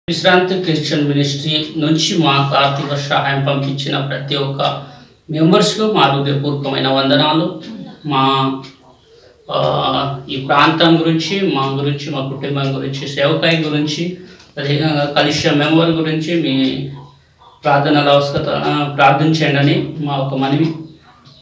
విశ్రాంతి Christian ministry నుంచి మాకు ఆర్థిక సహాయం పంపించిన ప్రతి ఒక్క మెంబర్స్కు మా హృదయపూర్వకమైన వందనాలు. మా ఈ ప్రాంతం గురించి మా కుటుంబం గురించి సేవకాయ గురించి అదేవిధంగా కలిసిన మెంబర్ గురించి మీ ప్రార్థనల అవసరత ప్రార్థించండి అని మా ఒక మనవి.